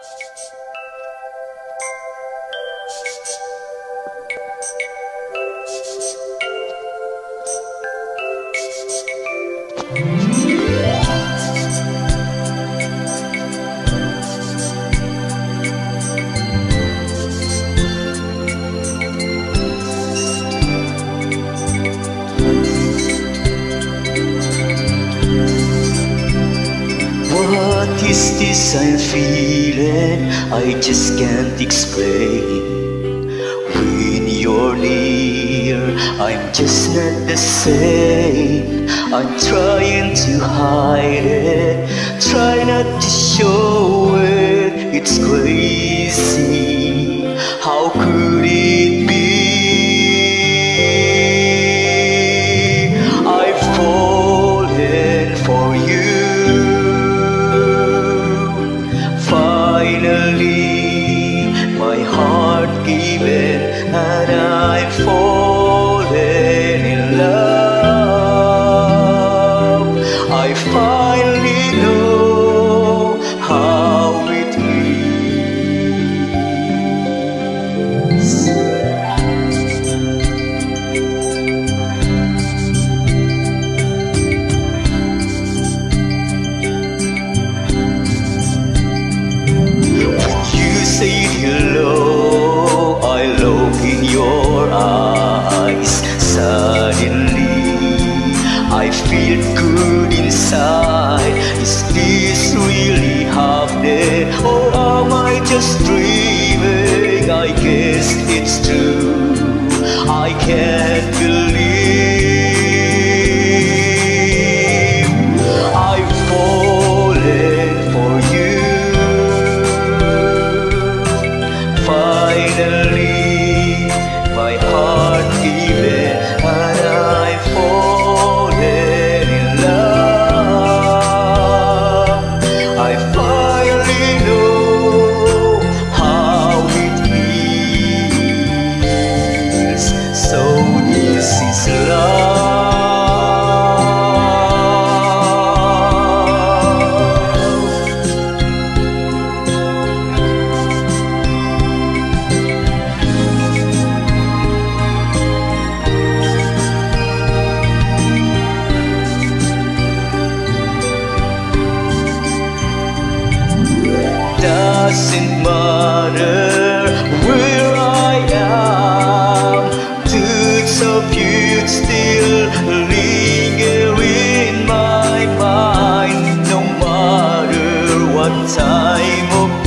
What is this I'm feeling? I just can't explain. When you're near, I'm just not the same. I'm trying to hide it, try not to show it. It's crazy, how could it be? I've fallen for you. Finally, my heart gave in, and I've fallen in love. I finally know how it feels. Say hello, I look in your eyes. Suddenly, I feel good inside. Is this really happening, or am I just dreaming? I guess it's true, I can't believe I've fallen for you. Finally, my heart gave in, and I've fallen in love. I finally know how it feels. So this is love. Doesn't matter where I am, thoughts of you still linger in my mind. No matter what time of